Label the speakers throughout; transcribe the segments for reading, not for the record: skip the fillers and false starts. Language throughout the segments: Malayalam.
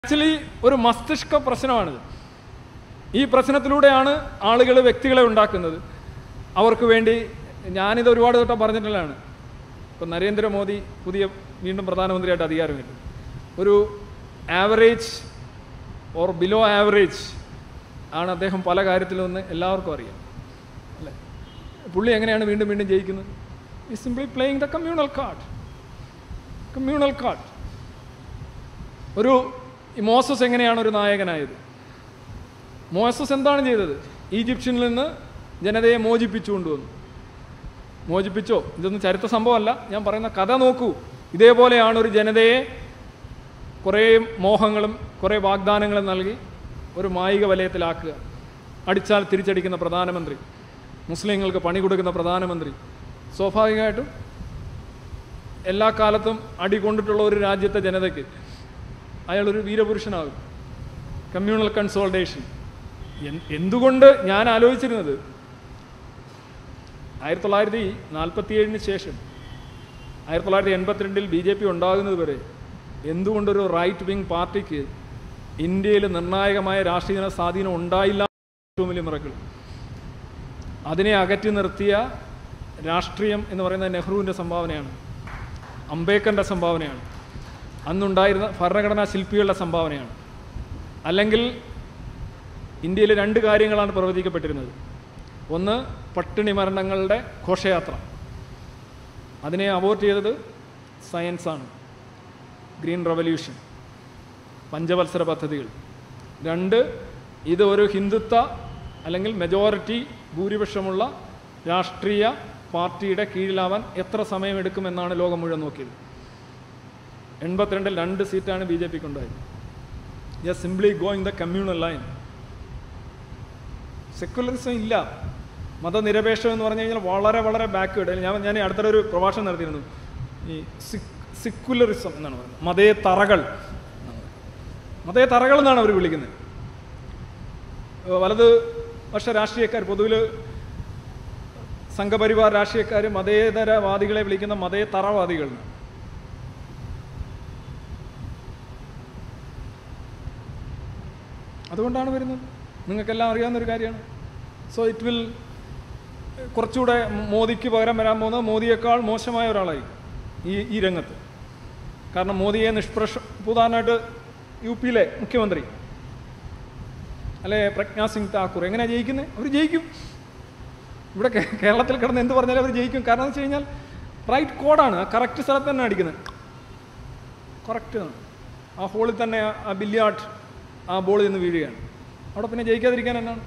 Speaker 1: ആക്ച്വലി ഒരു മസ്തിഷ്ക പ്രശ്നമാണിത്. ഈ പ്രശ്നത്തിലൂടെയാണ് ആളുകൾ വ്യക്തികളെ ഉണ്ടാക്കുന്നത്. അവർക്ക് വേണ്ടി ഞാനിത് ഒരുപാട് തൊട്ടം പറഞ്ഞിട്ടുള്ളതാണ്. ഇപ്പം നരേന്ദ്രമോദി വീണ്ടും പ്രധാനമന്ത്രിയായിട്ട് അധികാരമേറ്റു. ഒരു ആവറേജ് ഓർ ബിലോ ആവറേജ് ആണ് അദ്ദേഹം പല കാര്യത്തിലൊന്ന് എല്ലാവർക്കും അറിയാം അല്ലേ. പുള്ളി എങ്ങനെയാണ് വീണ്ടും വീണ്ടും ജയിക്കുന്നത്? ഈ simply playing the communal card. ഒരു മോസസ് എങ്ങനെയാണ് ഒരു നായകനായത്? മോസസ് എന്താണ് ചെയ്തത്? ഈജിപ്ഷ്യനിൽ നിന്ന് ജനതയെ മോചിപ്പിച്ചു കൊണ്ടുവന്നു. മോചിപ്പിച്ചോ? ഇതൊന്നും ചരിത്ര സംഭവമല്ല, ഞാൻ പറയുന്ന കഥ നോക്കൂ. ഇതേപോലെയാണ് ഒരു ജനതയെ കുറേ മോഹങ്ങളും കുറേ വാഗ്ദാനങ്ങളും നൽകി ഒരു മായിക വലയത്തിലാക്കുക. അടിച്ചാൽ തിരിച്ചടിക്കുന്ന പ്രധാനമന്ത്രി, മുസ്ലിങ്ങൾക്ക് പണി കൊടുക്കുന്ന പ്രധാനമന്ത്രി. സ്വാഭാവികമായിട്ടും എല്ലാ കാലത്തും അടി കൊണ്ടിട്ടുള്ള ഒരു രാജ്യത്തെ ജനതയ്ക്ക് അയാളൊരു വീരപുരുഷനാകും. Communal consultation. എന്തുകൊണ്ട് ഞാൻ ആലോചിച്ചിരുന്നത് 1947 ശേഷം 1982 BJP ഉണ്ടാകുന്നത് വരെ എന്തുകൊണ്ടൊരു റൈറ്റ് വിങ് പാർട്ടിക്ക് ഇന്ത്യയിൽ നിർണായകമായ രാഷ്ട്രീയ സ്വാധീനം ഉണ്ടായില്ല? ഏറ്റവും വലിയ മിറക്കിൾ. അതിനെ അകറ്റി നിർത്തിയ രാഷ്ട്രീയം എന്ന് പറയുന്നത് നെഹ്റുവിൻ്റെ സംഭാവനയാണ്, അംബേദ്കറിൻ്റെ സംഭാവനയാണ്, അന്നുണ്ടായിരുന്ന ഭരണഘടനാ ശില്പികളുടെ സംഭാവനയാണ്. അല്ലെങ്കിൽ ഇന്ത്യയിൽ 2 കാര്യങ്ങളാണ് പ്രവചിക്കപ്പെട്ടിരുന്നത്. ഒന്ന്, പട്ടിണി മരണങ്ങളുടെ ഘോഷയാത്ര. അതിനെ അവോയ്ഡ് ചെയ്തത് സയൻസാണ്. ഗ്രീൻ റവല്യൂഷൻ, പഞ്ചവത്സര പദ്ധതികൾ. 2, ഇത് ഒരു ഹിന്ദുത്വ അല്ലെങ്കിൽ മെജോറിറ്റി ഭൂരിപക്ഷമുള്ള രാഷ്ട്രീയ പാർട്ടിയുടെ കീഴിലാവാൻ എത്ര സമയമെടുക്കുമെന്നാണ് ലോകം മുഴുവൻ നോക്കിയത്. 82-ൽ 2 സീറ്റാണ് BJPക്ക് ഉണ്ടായത്. Just simply going the communal line. Secularism ഇല്ല. മതനിരപേക്ഷം എന്ന് പറഞ്ഞു കഴിഞ്ഞാൽ വളരെ വളരെ ബാക്ക്വേഡ്. ഞാൻ അടുത്തൊരു പ്രഭാഷണം നടത്തിയിരുന്നു. ഈ സെക്യുലറിസം എന്നാണ് പറയുന്നത്. മതേതറകൾ എന്നാണ് അവർ വിളിക്കുന്നത്. വലത് പക്ഷ രാഷ്ട്രീയക്കാർ, പൊതുവിൽ സംഘപരിവാർ രാഷ്ട്രീയക്കാർ മതേതരവാദികളെ വിളിക്കുന്ന മതേതറവാദികൾ. അതുകൊണ്ടാണ് വരുന്നത്. നിങ്ങൾക്കെല്ലാം അറിയാവുന്നൊരു കാര്യമാണ്. സോ ഇറ്റ് വിൽ കുറച്ചുകൂടെ മോദിക്ക് പകരം വരാൻ പോകുന്നത് മോദിയേക്കാൾ മോശമായ ഒരാളായി ഈ രംഗത്ത്. കാരണം മോദിയെ ഉദാഹരണമായിട്ട് UP-യിലെ മുഖ്യമന്ത്രി അല്ലെ പ്രജ്ഞാ സിംഗ് താക്കൂർ എങ്ങനെയാണ് ജയിക്കുന്നത്? അവർ ജയിക്കും. ഇവിടെ കേരളത്തിൽ കിടന്ന് എന്ത് പറഞ്ഞാലും അവർ ജയിക്കും. കാരണം എന്ന് വെച്ച് കഴിഞ്ഞാൽ റൈറ്റ് കോഡാണ്. ആ കറക്റ്റ് സ്ഥലത്ത് തന്നെ അടിക്കുന്നത്. കറക്റ്റാണ്. ആ ഹോളിൽ തന്നെ ആ ബില്യാർഡ് ആ ബോൾ ചെന്ന് വീഴുകയാണ്. അവിടെ പിന്നെ ജയിക്കാതിരിക്കാൻ എന്നാണ്?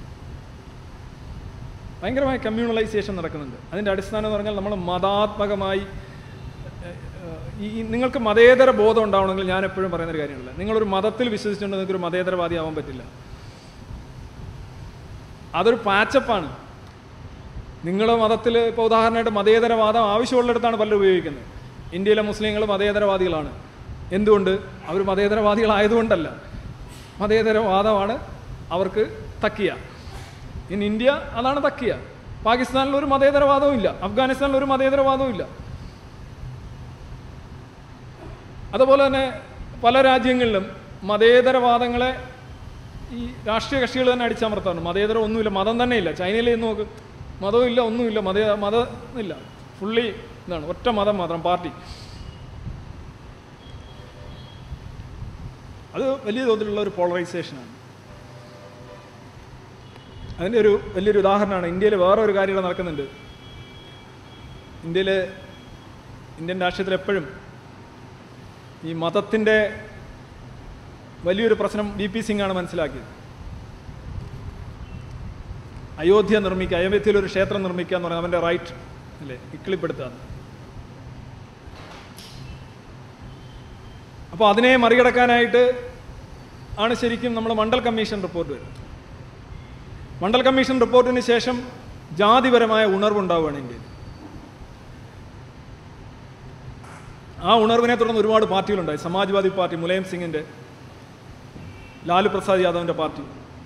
Speaker 1: ഭയങ്കരമായ കമ്മ്യൂണലൈസേഷൻ നടക്കുന്നുണ്ട്. അതിൻ്റെ അടിസ്ഥാനം എന്ന് പറഞ്ഞാൽ നമ്മൾ മതാത്മകമായി നിങ്ങൾക്ക് മതേതര ബോധം ഉണ്ടാവണമെങ്കിൽ ഞാൻ എപ്പോഴും പറയുന്നൊരു കാര്യമല്ല, നിങ്ങളൊരു മതത്തിൽ വിശ്വസിച്ചുകൊണ്ട് നിങ്ങൾക്കൊരു മതേതരവാദി ആവാൻ പറ്റില്ല. അതൊരു പാച്ചപ്പാണ്. നിങ്ങൾ മതത്തിൽ ഇപ്പോൾ ഉദാഹരണമായിട്ട് മതേതരവാദം ആവശ്യമുള്ളിടത്താണ് പലരും ഉപയോഗിക്കുന്നത്. ഇന്ത്യയിലെ മുസ്ലിങ്ങൾ മതേതരവാദികളാണ്. എന്തുകൊണ്ട്? അവർ മതേതരവാദികളായതുകൊണ്ടല്ല. മതേതരവാദമാണ് അവർക്ക് തക്കിയ. ഇൻ ഇന്ത്യ അതാണ് തക്കിയ. പാകിസ്ഥാനിൽ ഒരു മതേതരവാദവും ഇല്ല, അഫ്ഗാനിസ്ഥാനിൽ ഒരു മതേതരവാദവും ഇല്ല. അതുപോലെ തന്നെ പല രാജ്യങ്ങളിലും മതേതരവാദങ്ങളെ ഈ രാഷ്ട്രീയ കക്ഷികൾ തന്നെ അടിച്ചമർത്താണ്. മതേതരം ഒന്നുമില്ല, മതം തന്നെ ഇല്ല. ചൈനയിൽ നോക്ക്, മതവും ഇല്ല, ഒന്നുമില്ല, മതം ഇല്ല. ഫുള്ളി ഇതാണ്, ഒറ്റ മതം മാത്രം, പാർട്ടി. അത് വലിയ തോതിലുള്ള ഒരു പോളറൈസേഷനാണ്. അതിൻ്റെ ഒരു വലിയൊരു ഉദാഹരണമാണ് ഇന്ത്യയിൽ വേറെ ഒരു കാര്യം നടക്കുന്നുണ്ട്. ഇന്ത്യൻ രാഷ്ട്രീയത്തിൽ എപ്പോഴും ഈ മതത്തിൻ്റെ വലിയൊരു പ്രശ്നം VP സിംഗ് ആണ് മനസ്സിലാക്കിയത്. അയോധ്യയിൽ ഒരു ക്ഷേത്രം നിർമ്മിക്കുക എന്ന് പറഞ്ഞാൽ അവൻ്റെ റൈറ്റ് അല്ലേ, ഇക്കിളിപ്പെടുത്തുക. അപ്പോൾ അതിനെ മറികടക്കാനായിട്ട് ആണ് ശരിക്കും നമ്മൾ മണ്ഡൽ കമ്മീഷൻ റിപ്പോർട്ട് വരുന്നത്. മണ്ഡൽ കമ്മീഷൻ റിപ്പോർട്ടിന് ശേഷം ജാതിപരമായ ഉണർവുണ്ടാവുകയാണ് ഇന്ത്യയിൽ. ആ ഉണർവിനെ തുടർന്ന് ഒരുപാട് പാർട്ടികളുണ്ടായി. സമാജ്വാദി പാർട്ടി, മുലായം സിംഗിൻ്റെ, ലാലു പ്രസാദ് യാദവിൻ്റെ പാർട്ടി,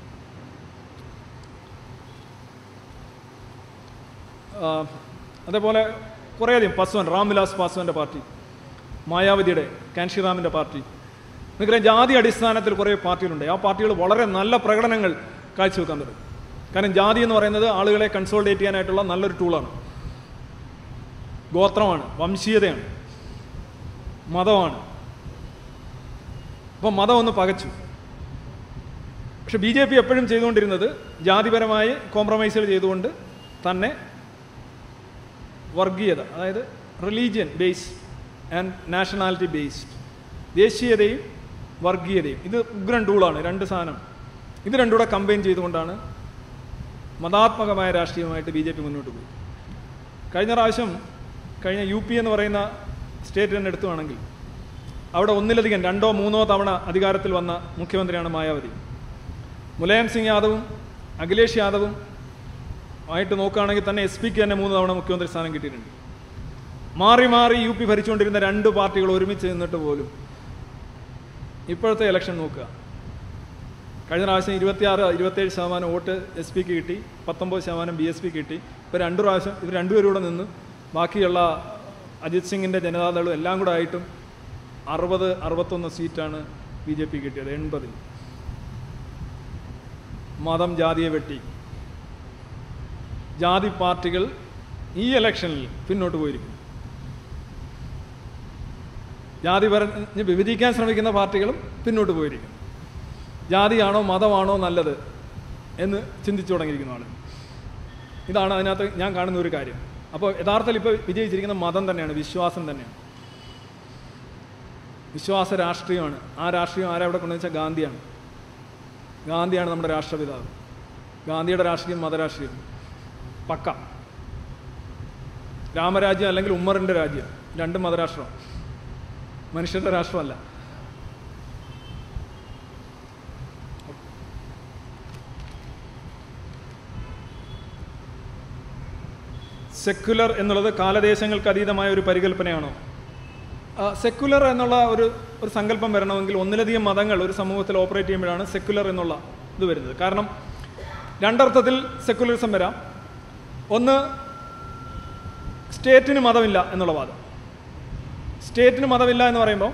Speaker 1: അതേപോലെ കുറേയധികം രാംവിലാസ് പാസ്വാൻ്റെ പാർട്ടി, മായാവതിയുടെ കാൻഷിറാമിൻ്റെ പാർട്ടി, നിങ്ങൾക്കറിയാം, ജാതി അടിസ്ഥാനത്തിൽ കുറേ പാർട്ടികളുണ്ട്. ആ പാർട്ടികൾ വളരെ നല്ല പ്രകടനങ്ങൾ കാഴ്ചവെക്കാൻ തുടങ്ങി. കാരണം ജാതി എന്ന് പറയുന്നത് ആളുകളെ കൺസോൾട്ടേറ്റ് ചെയ്യാനായിട്ടുള്ള നല്ലൊരു ടൂളാണ്. ഗോത്രമാണ്, വംശീയതയാണ്, മതമാണ്. അപ്പോൾ മതം ഒന്ന് പകച്ചു. പക്ഷെ BJP എപ്പോഴും ചെയ്തുകൊണ്ടിരുന്നത് ജാതിപരമായി കോംപ്രമൈസുകൾ ചെയ്തുകൊണ്ട് തന്നെ വർഗീയത, അതായത് religion based and nationality based, ദേശീയതയും വർഗീയതയും, ഇത് ഉഗ്രൻ ടൂളാണ്. രണ്ട് സാധനം, ഇത് രണ്ടും കൂടെ കമ്പൈൻ ചെയ്തുകൊണ്ടാണ് മതാത്മകമായ രാഷ്ട്രീയമായിട്ട് BJP മുന്നോട്ട് പോയി. കഴിഞ്ഞ പ്രാവശ്യം UP എന്ന് പറയുന്ന സ്റ്റേറ്റ് തന്നെ എടുത്തുവാണെങ്കിൽ അവിടെ ഒന്നിലധികം 2 or 3 തവണ അധികാരത്തിൽ വന്ന മുഖ്യമന്ത്രിയാണ് മായാവതി. മുലായം സിംഗ് യാദവും അഖിലേഷ് യാദവും ആയിട്ട് നോക്കുകയാണെങ്കിൽ തന്നെ SP-ക്ക് തന്നെ 3 തവണ മുഖ്യമന്ത്രി സ്ഥാനം കിട്ടിയിട്ടുണ്ട്. മാറി മാറി UP ഭരിച്ചുകൊണ്ടിരുന്ന 2 പാർട്ടികൾ ഒരുമിച്ച് നിന്നിട്ട് പോലും ഇപ്പോഴത്തെ ഇലക്ഷൻ നോക്കുക, കഴിഞ്ഞ പ്രാവശ്യം 26-27% വോട്ട് SP-ക്ക് കിട്ടി, 19% BSP കിട്ടി. ഇപ്പോൾ 2 പ്രാവശ്യം ഇവർ രണ്ടുപേരും കൂടെ നിന്ന് ബാക്കിയുള്ള അജിത് സിംഗിൻ്റെ ജനതാദളും എല്ലാം കൂടെ ആയിട്ടും 60-61 സീറ്റാണ് BJP കിട്ടിയത് 80. മതം ജാതിയെ വെട്ടി ജാതി പാർട്ടികൾ ഈ ഇലക്ഷനിൽ പിന്നോട്ട് പോയിരിക്കുന്നു. ജാതി പറഞ്ഞ് വിഭജിക്കാൻ ശ്രമിക്കുന്ന പാർട്ടികളും പിന്നോട്ട് പോയിരിക്കുന്നു. ജാതിയാണോ മതമാണോ നല്ലത് എന്ന് ചിന്തിച്ചു തുടങ്ങിയിരിക്കുന്ന ആളുകൾ. ഇതാണ് അതിനകത്ത് ഞാൻ കാണുന്ന ഒരു കാര്യം. അപ്പോൾ യഥാർത്ഥത്തിൽ ഇപ്പോൾ വിജയിച്ചിരിക്കുന്ന മതം തന്നെയാണ്, വിശ്വാസം തന്നെയാണ്, വിശ്വാസ രാഷ്ട്രീയമാണ്. ആ രാഷ്ട്രീയം ആരാ ഇവിടെ കൊണ്ടുവച്ചാൽ ഗാന്ധിയാണ്. ഗാന്ധിയാണ് നമ്മുടെ രാഷ്ട്രപിതാവ്. ഗാന്ധിയുടെ രാഷ്ട്രീയം മതരാഷ്ട്രീയം പക്ക. രാമരാജ്യം അല്ലെങ്കിൽ ഉമ്മറിൻ്റെ രാജ്യം, രണ്ടും മതരാഷ്ട്രം, മനുഷ്യരുടെ രാഷ്ട്രമല്ല. സെക്യുലർ എന്നുള്ളത് കാലദേശങ്ങൾക്ക് അതീതമായ ഒരു പരികല്പനയാണോ? സെക്യുലർ എന്നുള്ള ഒരു സങ്കല്പം വരണമെങ്കിൽ ഒന്നിലധികം മതങ്ങൾ ഒരു സമൂഹത്തിൽ ഓപ്പറേറ്റ് ചെയ്യുമ്പോഴാണ് സെക്യുലർ എന്നുള്ള ഇത് വരുന്നത്. കാരണം രണ്ടർത്ഥത്തിൽ സെക്യുലറിസം വരാം. ഒന്ന്, സ്റ്റേറ്റിന് മതമില്ല എന്നുള്ള വാദം. സ്റ്റേറ്റിന് മതമില്ല എന്ന് പറയുമ്പോൾ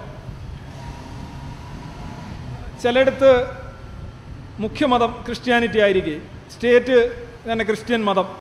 Speaker 1: ചിലയിടത്ത് മുഖ്യമതം ക്രിസ്ത്യാനിറ്റി ആയിരിക്കെ സ്റ്റേറ്റ് തന്നെ ക്രിസ്ത്യൻ മതം